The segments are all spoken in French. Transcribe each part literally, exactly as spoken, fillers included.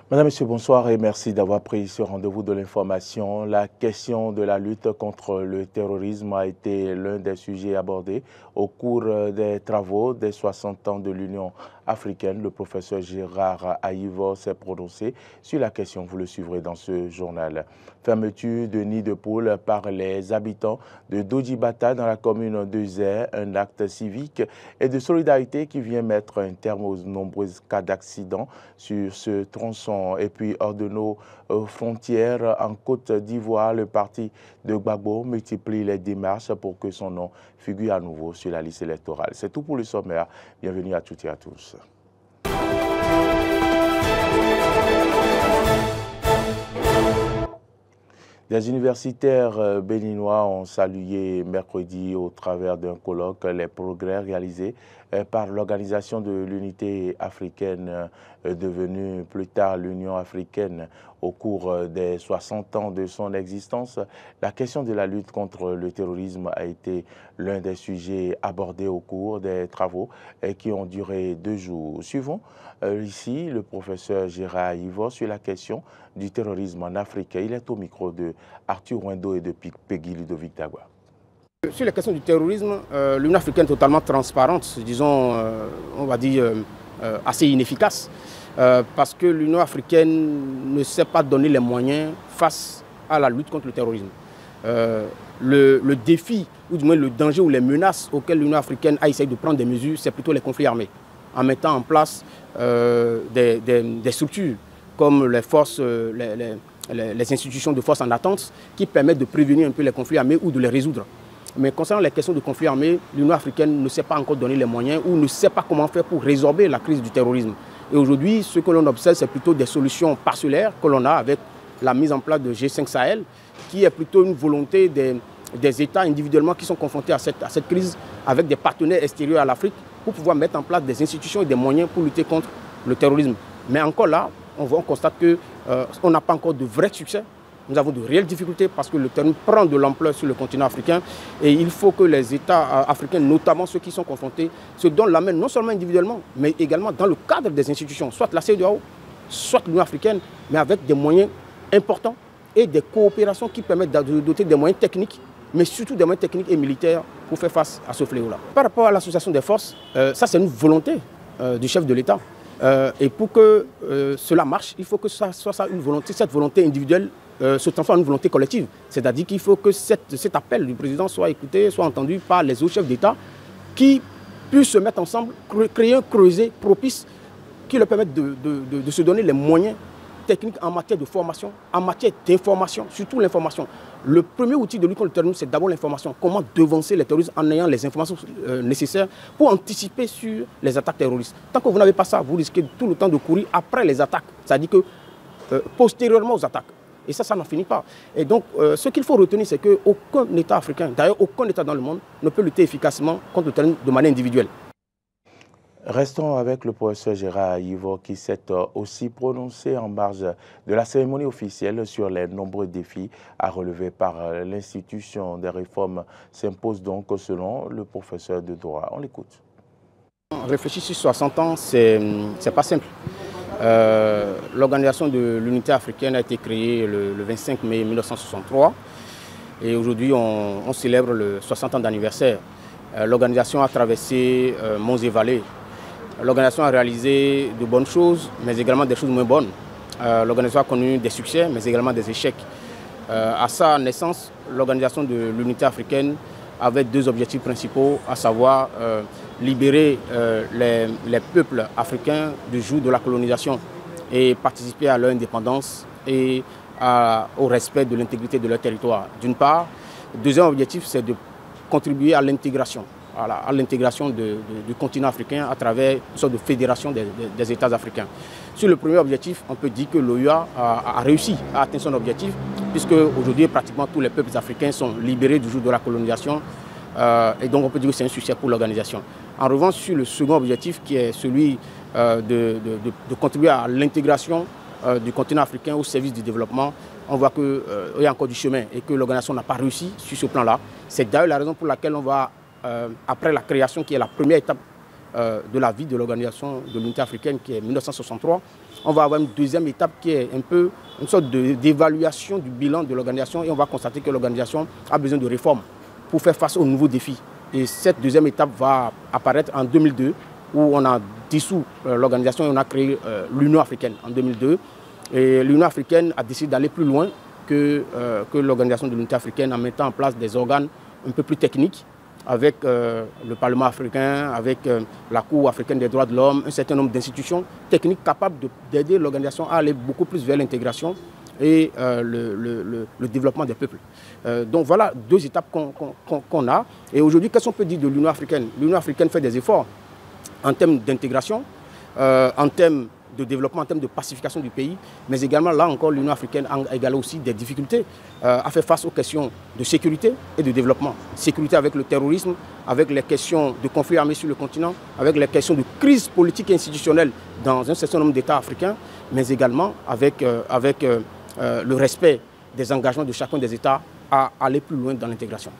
Madame, Monsieur, bonsoir et merci d'avoir pris ce rendez-vous de l'information. La question de la lutte contre le terrorisme a été l'un des sujets abordés au cours des travaux des soixante ans de l'Union africaine. Le professeur Gérard Ayivo s'est prononcé sur la question. Vous le suivrez dans ce journal. Fermeture de nids de poules par les habitants de Dodjibata dans la commune de Zé, un acte civique et de solidarité qui vient mettre un terme aux nombreux cas d'accidents sur ce tronçon. Et puis, hors de nos frontières, en Côte d'Ivoire, le parti de Gbagbo multiplie les démarches pour que son nom figure à nouveau sur la liste électorale. C'est tout pour le sommaire. Bienvenue à toutes et à tous. Des universitaires béninois ont salué mercredi au travers d'un colloque les progrès réalisés par l'Organisation de l'Unité africaine, devenue plus tard l'Union africaine, au cours des soixante ans de son existence. La question de la lutte contre le terrorisme a été l'un des sujets abordés au cours des travaux qui ont duré deux jours. Suivons ici le professeur Gérard Ayivo sur la question du terrorisme en Afrique. Il est au micro de Arthur Wendo et de Peggy Ludovic Dagua. Sur la question du terrorisme, euh, l'Union africaine est totalement transparente, disons, euh, on va dire, euh, assez inefficace, euh, parce que l'Union africaine ne sait pas donner les moyens face à la lutte contre le terrorisme. Euh, le, le défi, ou du moins le danger ou les menaces auxquelles l'Union africaine a essayé de prendre des mesures, c'est plutôt les conflits armés, en mettant en place euh, des, des, des structures comme les forces, les, les, les institutions de force en attente qui permettent de prévenir un peu les conflits armés ou de les résoudre. Mais concernant les questions de conflits armés, l'Union africaine ne sait pas encore donner les moyens ou ne sait pas comment faire pour résorber la crise du terrorisme. Et aujourd'hui, ce que l'on observe, c'est plutôt des solutions parcellaires que l'on a avec la mise en place de G cinq Sahel, qui est plutôt une volonté des, des États individuellement qui sont confrontés à cette, à cette crise avec des partenaires extérieurs à l'Afrique pour pouvoir mettre en place des institutions et des moyens pour lutter contre le terrorisme. Mais encore là, on, voit, on constate qu'on euh, n'a pas encore de vrai succès. Nous avons de réelles difficultés parce que le terrorisme prend de l'ampleur sur le continent africain et il faut que les États africains, notamment ceux qui sont confrontés, se donnent la main non seulement individuellement, mais également dans le cadre des institutions, soit la C E D E A O, soit l'Union africaine, mais avec des moyens importants et des coopérations qui permettent de doter des moyens techniques, mais surtout des moyens techniques et militaires pour faire face à ce fléau-là. Par rapport à l'association des forces, euh, ça c'est une volonté euh, du chef de l'État. Euh, et pour que euh, cela marche, il faut que ça soit ça une volonté, cette volonté individuelle Euh, se transforme en une volonté collective. C'est-à-dire qu'il faut que cette, cet appel du président soit écouté, soit entendu par les autres chefs d'État qui puissent se mettre ensemble, créer un creuset propice qui leur permette de, de, de, de se donner les moyens techniques en matière de formation, en matière d'information, surtout l'information. Le premier outil de lutte contre le terrorisme, c'est d'abord l'information. Comment devancer les terroristes en ayant les informations euh, nécessaires pour anticiper sur les attaques terroristes. Tant que vous n'avez pas ça, vous risquez tout le temps de courir après les attaques. C'est-à-dire que euh, postérieurement aux attaques. Et ça, ça n'en finit pas. Et donc, euh, ce qu'il faut retenir, c'est qu'aucun État africain, d'ailleurs aucun État dans le monde, ne peut lutter efficacement contre le terrorisme de manière individuelle. Restons avec le professeur Gérard Ayivo qui s'est aussi prononcé en marge de la cérémonie officielle sur les nombreux défis à relever par l'institution. Des réformes s'imposent donc selon le professeur de droit. On l'écoute. Réfléchir sur soixante ans, c'est c'est pas simple. Euh, L'Organisation de l'Unité africaine a été créée le, le vingt-cinq mai mille neuf cent soixante-trois et aujourd'hui on, on célèbre le soixante ans d'anniversaire. Euh, L'organisation a traversé euh, monts et vallées. L'organisation a réalisé de bonnes choses, mais également des choses moins bonnes. Euh, L'organisation a connu des succès, mais également des échecs. Euh, à sa naissance, l'Organisation de l'Unité africaine avait deux objectifs principaux, à savoir euh, libérer euh, les, les peuples africains du joug de la colonisation et participer à leur indépendance et à, au respect de l'intégrité de leur territoire, d'une part. Le deuxième objectif, c'est de contribuer à l'intégration, à, à l'intégration du continent africain à travers une sorte de fédération des, des, des États africains. Sur le premier objectif, on peut dire que l'O U A a, a réussi à atteindre son objectif, puisque aujourd'hui, pratiquement tous les peuples africains sont libérés du joug de la colonisation. Euh, et donc, on peut dire que c'est un succès pour l'organisation. En revanche, sur le second objectif, qui est celui euh, de, de, de, de contribuer à l'intégration euh, du continent africain au service du développement, on voit qu'il euh, y a encore du chemin et que l'organisation n'a pas réussi sur ce plan-là. C'est d'ailleurs la raison pour laquelle on va, euh, après la création, qui est la première étape euh, de la vie de l'Organisation de l'Unité africaine qui est mille neuf cent soixante-trois. On va avoir une deuxième étape qui est un peu une sorte d'évaluation du bilan de l'organisation et on va constater que l'organisation a besoin de réformes pour faire face aux nouveaux défis. Et cette deuxième étape va apparaître en deux mille deux où on a dissous euh, l'organisation et on a créé euh, l'Union africaine en deux mille deux. Et l'Union africaine a décidé d'aller plus loin que, euh, que l'Organisation de l'Unité africaine en mettant en place des organes un peu plus techniques avec euh, le Parlement africain, avec euh, la Cour africaine des droits de l'homme, un certain nombre d'institutions techniques capables d'aider l'organisation à aller beaucoup plus vers l'intégration et euh, le, le, le, le développement des peuples. Euh, donc voilà deux étapes qu'on qu'on, qu'on a. Et aujourd'hui, qu'est-ce qu'on peut dire de l'Union africaine? L'Union africaine fait des efforts en termes d'intégration, euh, en termes de développement, en termes de pacification du pays, mais également, là encore, l'Union africaine a également aussi des difficultés euh, à faire face aux questions de sécurité et de développement. Sécurité avec le terrorisme, avec les questions de conflits armés sur le continent, avec les questions de crise politique et institutionnelle dans un certain nombre d'États africains, mais également avec, euh, avec euh, euh, le respect des engagements de chacun des États à aller plus loin dans l'intégration.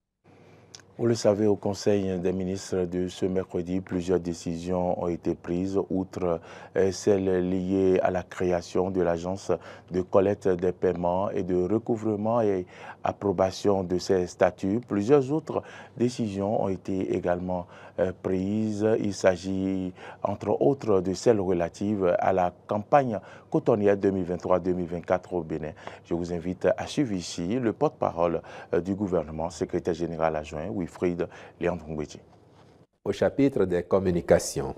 Vous le savez, au Conseil des ministres de ce mercredi, plusieurs décisions ont été prises, outre celles liées à la création de l'agence de collecte des paiements et de recouvrement et approbation de ces statuts. Plusieurs autres décisions ont été également prises. Il s'agit, entre autres, de celles relatives à la campagne cotonnière deux mille vingt-trois deux mille vingt-quatre au Bénin. Je vous invite à suivre ici le porte-parole du gouvernement, secrétaire général adjoint, Wilfried Léandre-Ngwedji. Au chapitre des communications,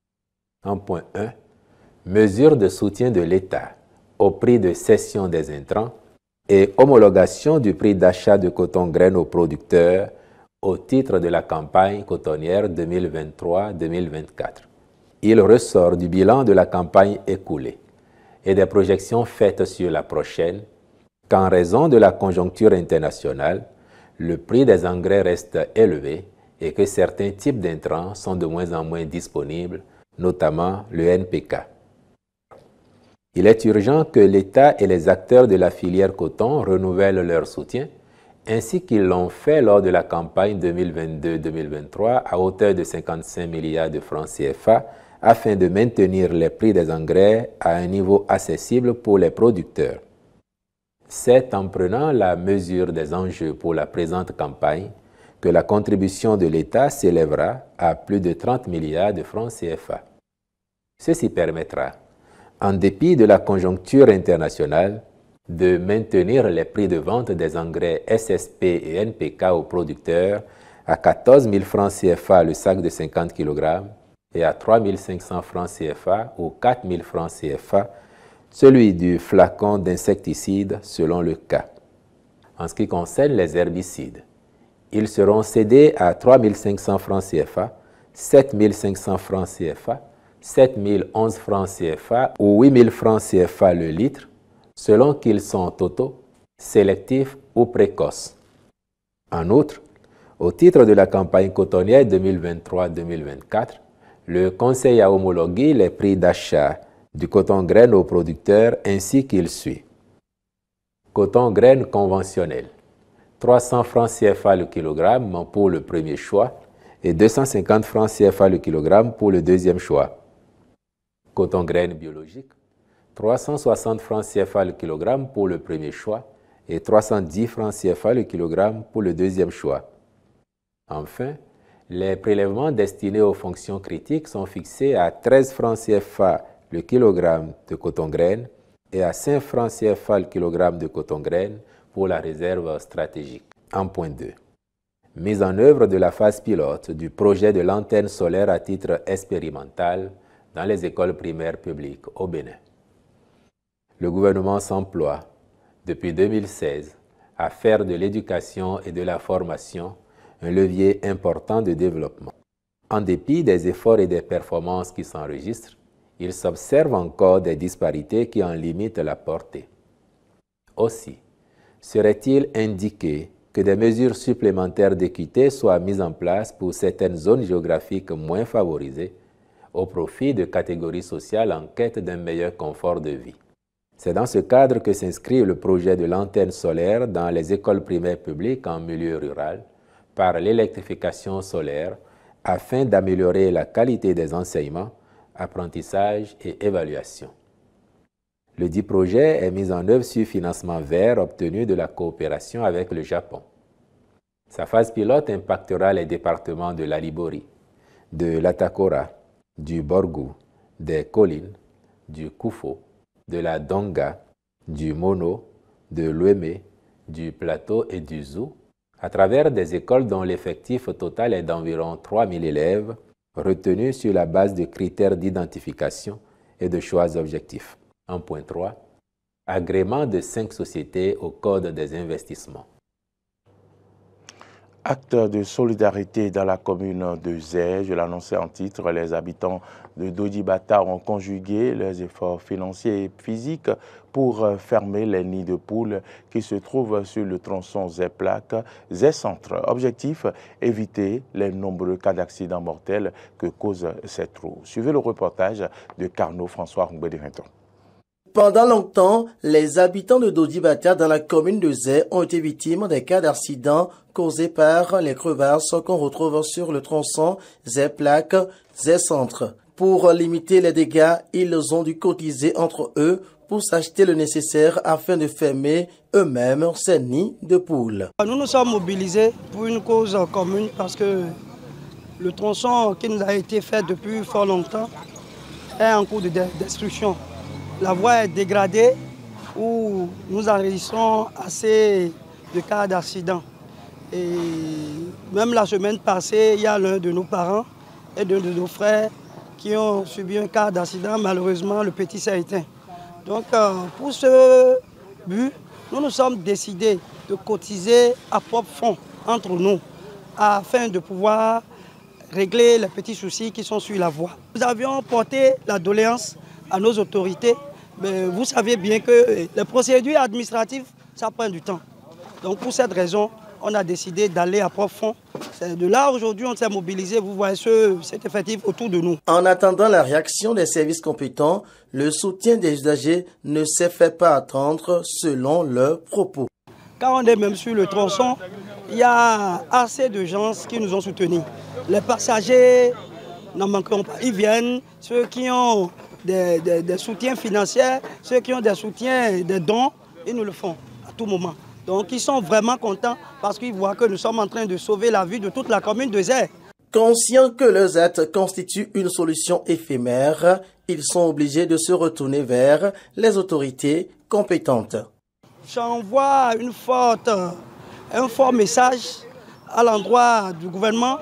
en point un, mesures de soutien de l'État au prix de cession des intrants et homologation du prix d'achat de coton graine aux producteurs au titre de la campagne cotonnière deux mille vingt-trois deux mille vingt-quatre. Il ressort du bilan de la campagne écoulée et des projections faites sur la prochaine qu'en raison de la conjoncture internationale, le prix des engrais reste élevé et que certains types d'intrants sont de moins en moins disponibles, notamment le N P K. Il est urgent que l'État et les acteurs de la filière coton renouvellent leur soutien, ainsi qu'ils l'ont fait lors de la campagne deux mille vingt-deux deux mille vingt-trois à hauteur de cinquante-cinq milliards de francs C F A, afin de maintenir les prix des engrais à un niveau accessible pour les producteurs. C'est en prenant la mesure des enjeux pour la présente campagne que la contribution de l'État s'élèvera à plus de trente milliards de francs C F A. Ceci permettra, en dépit de la conjoncture internationale, de maintenir les prix de vente des engrais S S P et N P K aux producteurs à quatorze mille francs C F A le sac de cinquante kilogrammes et à trois mille cinq cents francs C F A ou quatre mille francs C F A, celui du flacon d'insecticide selon le cas. En ce qui concerne les herbicides, ils seront cédés à trois mille cinq cents francs C F A, sept mille cinq cents francs C F A, sept mille onze francs C F A ou huit mille francs C F A le litre, selon qu'ils sont totaux, sélectifs ou précoces. En outre, au titre de la campagne cotonnière deux mille vingt-trois deux mille vingt-quatre, le Conseil a homologué les prix d'achat du coton graine aux producteurs ainsi qu'il suit. Coton graine conventionnel, trois cents francs C F A le kilogramme pour le premier choix et deux cent cinquante francs C F A le kilogramme pour le deuxième choix. Coton graine biologique, trois cent soixante francs C F A le kilogramme pour le premier choix et trois cent dix francs C F A le kilogramme pour le deuxième choix. Enfin, les prélèvements destinés aux fonctions critiques sont fixés à treize francs C F A le kilogramme de coton graine et à cinq francs C F A le kilogramme de coton graine pour la réserve stratégique. En point deux. Mise en œuvre de la phase pilote du projet de l'antenne solaire à titre expérimental dans les écoles primaires publiques au Bénin. Le gouvernement s'emploie depuis deux mille seize à faire de l'éducation et de la formation un levier important de développement. En dépit des efforts et des performances qui s'enregistrent, il s'observe encore des disparités qui en limitent la portée. Aussi, serait-il indiqué que des mesures supplémentaires d'équité soient mises en place pour certaines zones géographiques moins favorisées, au profit de catégories sociales en quête d'un meilleur confort de vie. C'est dans ce cadre que s'inscrit le projet de l'antenne solaire dans les écoles primaires publiques en milieu rural, par l'électrification solaire, afin d'améliorer la qualité des enseignements, apprentissage et évaluation. Le dit projet est mis en œuvre sur financement vert obtenu de la coopération avec le Japon. Sa phase pilote impactera les départements de l'Alibori, de l'Atakora, du Borgu, des Collines, du Koufo, de la Donga, du Mono, de l'Ouémé, du Plateau et du Zou, à travers des écoles dont l'effectif total est d'environ trois mille élèves, retenus sur la base de critères d'identification et de choix objectifs. un point trois. Agrément de cinq sociétés au Code des investissements. Acte de solidarité dans la commune de Zé, je l'annonçais en titre, les habitants de Dodibata ont conjugué leurs efforts financiers et physiques pour fermer les nids de poules qui se trouvent sur le tronçon Zé-Plaque, Zé-Centre. Objectif, éviter les nombreux cas d'accidents mortels que causent ces trous. Suivez le reportage de Carnot François Ngoubedi-Rinton. Pendant longtemps, les habitants de Dodibata dans la commune de Zé ont été victimes des cas d'accidents causés par les crevasses qu'on retrouve sur le tronçon Zé-Plaque, Zé-Centre. Pour limiter les dégâts, ils ont dû cotiser entre eux pour s'acheter le nécessaire afin de fermer eux-mêmes ces nids de poules. Nous nous sommes mobilisés pour une cause commune parce que le tronçon qui nous a été fait depuis fort longtemps est en cours de destruction. La voie est dégradée où nous enregistrons assez de cas d'accidents. Et même la semaine passée, il y a l'un de nos parents et l'un de nos frères qui ont subi un cas d'accident. Malheureusement, le petit s'est éteint. Donc, euh, pour ce but, nous nous sommes décidés de cotiser à propre fonds entre nous afin de pouvoir régler les petits soucis qui sont sur la voie. Nous avions porté la doléance à nos autorités. Mais vous savez bien que les procédures administratives, ça prend du temps. Donc pour cette raison, on a décidé d'aller à propre fond. C'est de là aujourd'hui, on s'est mobilisé, vous voyez ce, cet effectif autour de nous. En attendant la réaction des services compétents, le soutien des usagers ne s'est fait pas attendre selon leurs propos. Quand on est même sur le tronçon, il y a assez de gens qui nous ont soutenus. Les passagers n'en manqueront pas. Ils viennent, ceux qui ont Des, des, des soutiens financiers, ceux qui ont des soutiens, des dons, ils nous le font à tout moment. Donc ils sont vraiment contents parce qu'ils voient que nous sommes en train de sauver la vie de toute la commune de Zé. Conscients que leurs aides constituent une solution éphémère, ils sont obligés de se retourner vers les autorités compétentes. J'envoie une forte, un fort message à l'endroit du gouvernement,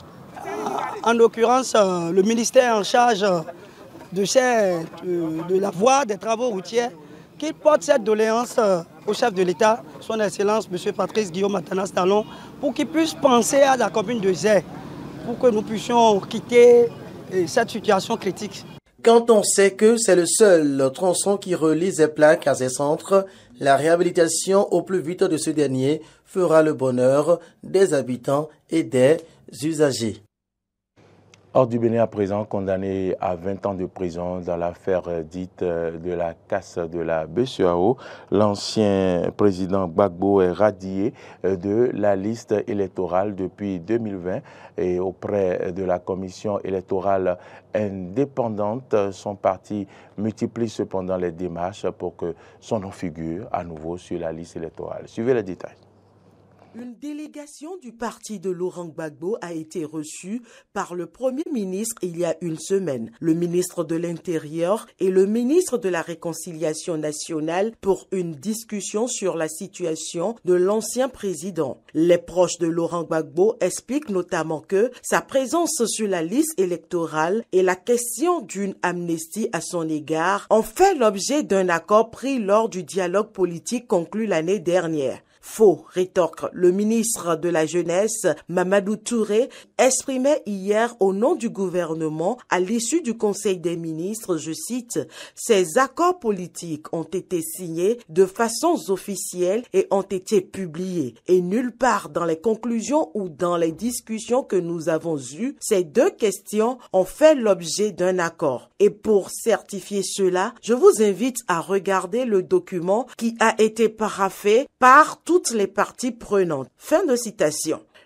en l'occurrence le ministère en charge De, ces, de, de la voie des travaux routiers, qu'il porte cette doléance au chef de l'État, son Excellence M. Patrice Guillaume Atanas Talon, pour qu'il puisse penser à la commune de Zé, pour que nous puissions quitter cette situation critique. Quand on sait que c'est le seul tronçon qui relie Zé-Plaque à Zé-Centre, la réhabilitation au plus vite de ce dernier fera le bonheur des habitants et des usagers. Hors du Bénin à présent, condamné à vingt ans de prison dans l'affaire dite de la casse de la B C E A O, l'ancien président Gbagbo est radié de la liste électorale depuis deux mille vingt et auprès de la commission électorale indépendante. Son parti multiplie cependant les démarches pour que son nom figure à nouveau sur la liste électorale. Suivez les détails. Une délégation du parti de Laurent Gbagbo a été reçue par le Premier ministre il y a une semaine, le ministre de l'Intérieur et le ministre de la Réconciliation nationale pour une discussion sur la situation de l'ancien président. Les proches de Laurent Gbagbo expliquent notamment que sa présence sur la liste électorale et la question d'une amnistie à son égard ont fait l'objet d'un accord pris lors du dialogue politique conclu l'année dernière. Faux, rétorque le ministre de la Jeunesse, Mamadou Touré, exprimait hier au nom du gouvernement à l'issue du Conseil des ministres, je cite, « Ces accords politiques ont été signés de façon officielle et ont été publiés. Et nulle part dans les conclusions ou dans les discussions que nous avons eues, ces deux questions ont fait l'objet d'un accord. Et pour certifier cela, je vous invite à regarder le document qui a été paraphé par toutes les parties prenantes. » Fin de citation.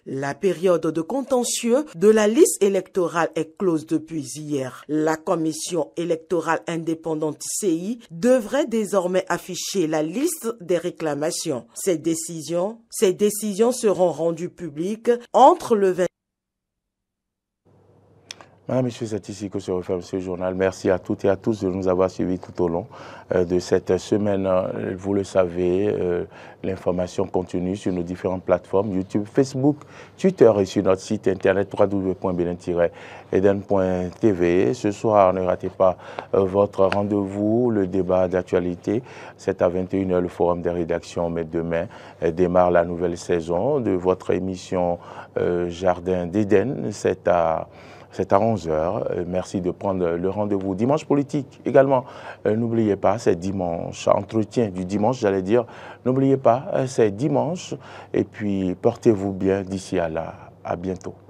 La période de contentieux de la liste électorale est close depuis hier. La commission électorale indépendante C I devrait désormais afficher la liste des réclamations. Ces décisions, ces décisions seront rendues publiques entre le vingt. Madame, Monsieur, c'est ici que se referme ce journal. Merci à toutes et à tous de nous avoir suivis tout au long euh, de cette semaine. Vous le savez, euh, l'information continue sur nos différentes plateformes, YouTube, Facebook, Twitter et sur notre site internet w w w point bénin tiret eden point t v. Ce soir, ne ratez pas euh, votre rendez-vous, le débat d'actualité. C'est à vingt et une heures le forum des rédactions, mais demain euh, démarre la nouvelle saison de votre émission euh, Jardin d'Éden. C'est à C'est à onze heures. Merci de prendre le rendez-vous. Dimanche politique également. Euh, N'oubliez pas, c'est dimanche. Entretien du dimanche, j'allais dire. N'oubliez pas, c'est dimanche. Et puis, portez-vous bien d'ici à là. À bientôt.